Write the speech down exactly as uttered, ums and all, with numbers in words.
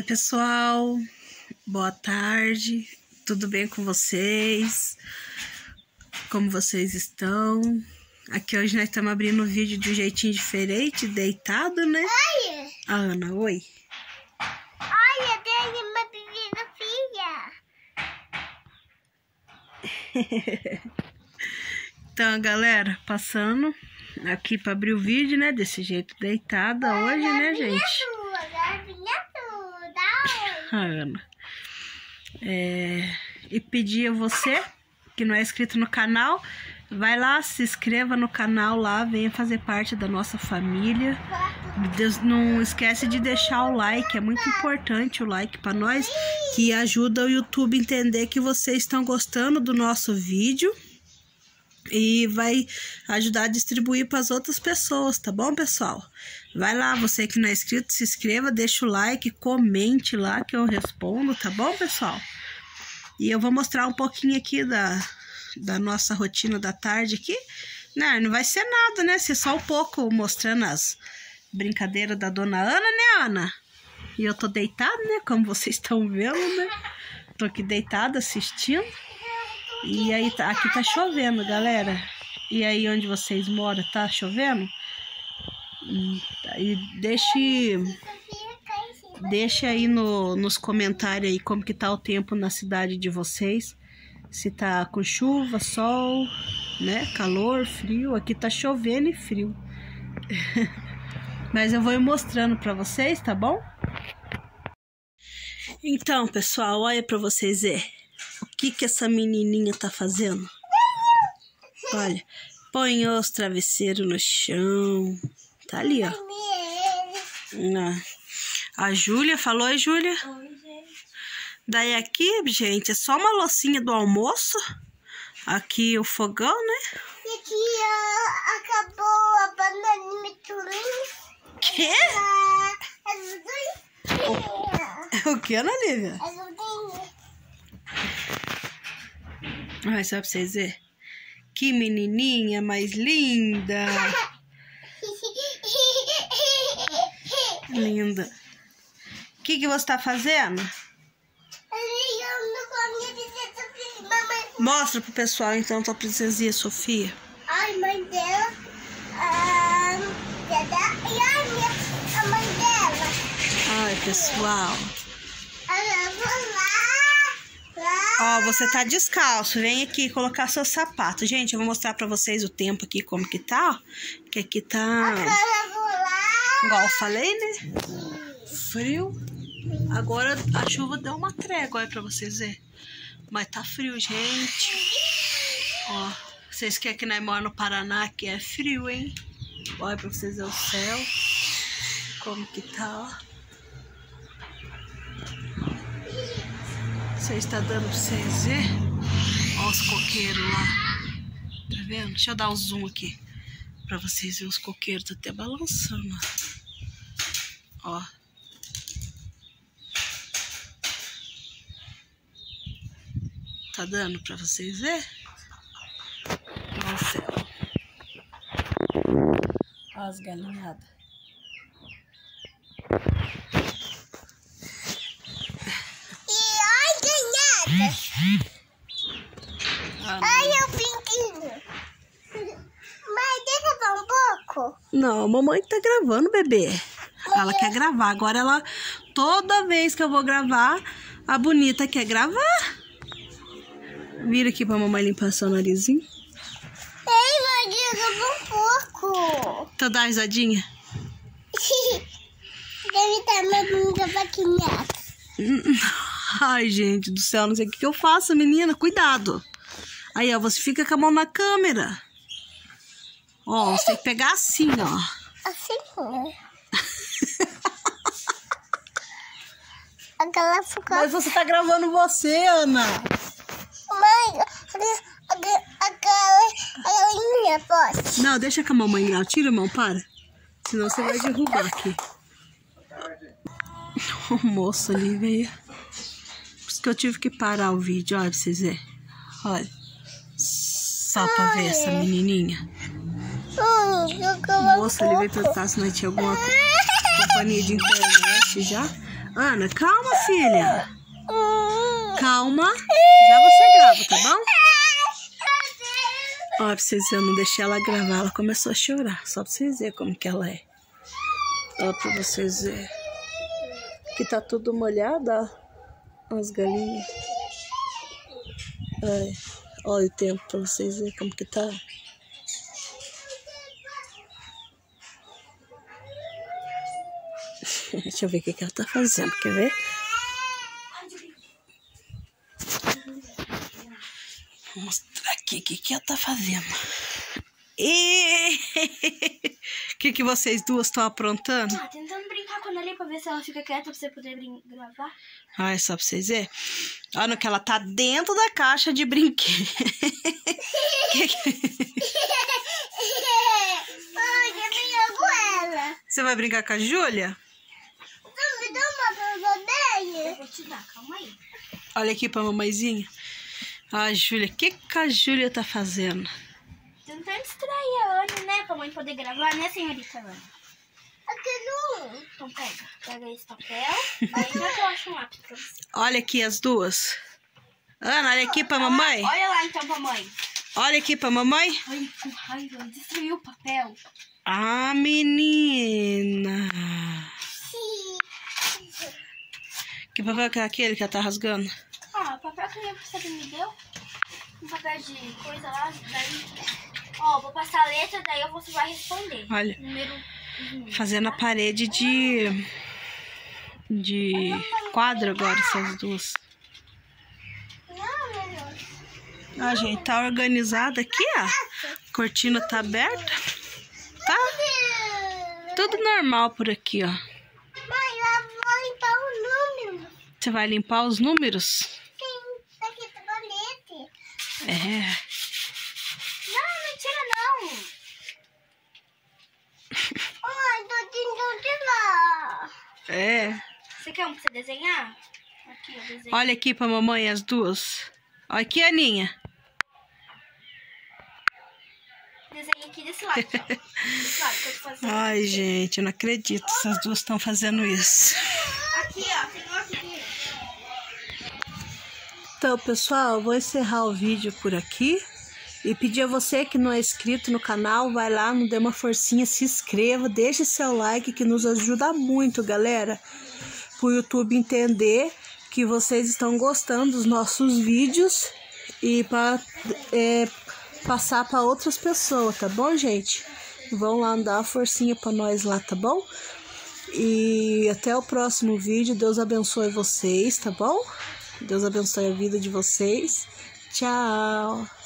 pessoal, boa tarde, tudo bem com vocês? Como vocês estão? Aqui hoje nós estamos abrindo um vídeo de um jeitinho diferente, deitado, né? Oi! A Ana, oi! Olha, tem uma pequena filha! Então, galera, passando aqui para abrir o vídeo, né? Desse jeito deitada hoje, né, gente? A Ana. É, e pedir a você que não é inscrito no canal, vai lá, se inscreva no canal lá, venha fazer parte da nossa família. Deus, não esquece de deixar o like, é muito importante o like para nós, que ajuda o YouTube a entender que vocês estão gostando do nosso vídeo e vai ajudar a distribuir para as outras pessoas, tá bom, pessoal? Vai lá, você que não é inscrito, se inscreva, deixa o like, comente lá que eu respondo, tá bom, pessoal? E eu vou mostrar um pouquinho aqui da, da nossa rotina da tarde aqui. Não, não vai ser nada, né? Ser só um pouco mostrando as brincadeiras da dona Ana, né, Ana? E eu tô deitada, né? Como vocês estão vendo, né? Tô aqui deitada assistindo. E aí, tá, aqui tá chovendo, galera. E aí, onde vocês moram, tá chovendo? E deixe, deixe aí no, nos comentários aí como que tá o tempo na cidade de vocês. Se tá com chuva, sol, né? Calor, frio. Aqui tá chovendo e frio. Mas eu vou ir mostrando pra vocês, tá bom? Então, pessoal, olha pra vocês verem. O que que essa menininha tá fazendo? Olha, põe os travesseiros no chão. Tá ali, ó. A Júlia, falou aí, Júlia? Oi, gente. Daí aqui, gente, é só uma loucinha do almoço. Aqui o fogão, né? E aqui ó, acabou a banana miturinha. Quê? É O que, Ana Lívia? azulzinha. Olha só pra vocês verem. Que menininha mais linda. Linda. O que que você tá fazendo? Mostra pro pessoal, então, tua princesinha Sofia. Ai, mãe dela. A, e a, minha, a mãe dela. Ai, pessoal. Eu vou lá. Ó, você tá descalço. Vem aqui colocar seu sapato. Gente, eu vou mostrar pra vocês o tempo aqui, como que tá, ó. Que aqui tá... Eu vou lá. Igual eu falei, né? Frio. Agora a chuva deu uma trégua aí pra vocês verem. Mas tá frio, gente. Ó, vocês querem que nós moramos no Paraná, que é frio, hein? Olha pra vocês verem o céu. Como que tá, ó. Vocês estão dando pra vocês verem? Ó os coqueiros lá. Tá vendo? Deixa eu dar um zoom aqui. Pra vocês verem os coqueiros. Tá até balançando, ó. Ó. Tá dando pra vocês verem? Olha o céu. Olha as galinhadas. E ai, ganhada. Ah, Ai, o pintinho. Mãe, deixa eu dar um pouco. não, a mamãe tá gravando, bebê. Ela quer gravar. Agora ela, toda vez que eu vou gravar, a bonita quer gravar. Vira aqui pra mamãe limpar seu narizinho. Ei, mãe, deixa eu dar um pouco. Então dá uma risadinha. Deve estar uma bunda vaquinha. Ai, gente do céu, não sei o que, que eu faço, menina. Cuidado. Aí, ó, você fica com a mão na câmera. Ó, você tem que pegar assim, ó. Assim, né? Aquela ficou... Mas você tá gravando você, Ana. Mãe, aquela... Aquela minha poste. Não, deixa com a mamãe grava. Tira a mão, para. Senão você vai derrubar aqui. O moço ali veio. Por isso que eu tive que parar o vídeo, olha pra vocês verem. Olha. Só pra ver essa menininha. Hum, O moço ali veio perguntar se nós tinha alguma companhia de internet já. Ana, calma, filha. Calma. Já você grava, tá bom? Ó, pra vocês verem, eu não deixei ela gravar. Ela começou a chorar. Só pra vocês verem como que ela é. Ó, pra vocês verem. Aqui tá tudo molhado, ó. As galinhas. Ai, olha o tempo pra vocês verem como que tá. Deixa eu ver o que, que ela tá fazendo. Quer ver? Vou mostrar aqui o que, que ela tá fazendo. E o que, que vocês duas estão aprontando? Ah, tentando brincar com ela ali pra ver se ela fica quieta pra você poder gravar. Ah, é só pra vocês verem. Olha que ela tá dentro da caixa de brinquedo. Você vai brincar com a Júlia? Não, me dá uma brincadeira. Eu vou te dar, calma aí. Olha aqui pra mamãezinha. A Júlia, o que, que a Júlia tá fazendo? Tentando distrair a Ana, né? Pra mãe poder gravar, né, senhorita Ana? Aqui não. Então pega. Pega esse papel. Aí já que eu acho um lápis pra você. Olha aqui as duas. Ana, olha aqui pra mamãe. Ah, olha lá então pra mãe. Olha aqui pra mamãe. Ai, com raiva. Destruiu o papel. Ah, menina. Que papel que é aquele que ela tá rasgando? Ah, o papel que minha professora me deu. Um papel de coisa lá. Daí... Ó, vou passar a letra, daí você vai responder. Olha. Número... Fazendo a parede de... De quadro agora, essas duas. Ah, gente, tá organizado aqui, ó. Cortina tá aberta. Tá tudo normal por aqui, ó. Mãe, eu vou limpar o número. Você vai limpar os números? Sim, tá aqui no colete. É. Não, mentira não. Ai, tô tentando tirar. É. Você quer um pra você desenhar? Aqui, eu desenho. Olha aqui pra mamãe as duas. Olha aqui, Aninha. Desenho aqui desse lado. Desse lado que eu tô fazendo. Ai, gente, eu não acredito. Essas duas estão fazendo isso. Aqui, ó. Tem outro aqui. Então, pessoal, eu vou encerrar o vídeo por aqui. E pedir a você que não é inscrito no canal, vai lá, não dê uma forcinha, se inscreva, deixe seu like que nos ajuda muito, galera. Para o YouTube entender que vocês estão gostando dos nossos vídeos e para é, passar para outras pessoas, tá bom, gente? Vão lá dar uma forcinha para nós lá, tá bom? E até o próximo vídeo. Deus abençoe vocês, tá bom? Deus abençoe a vida de vocês. Tchau!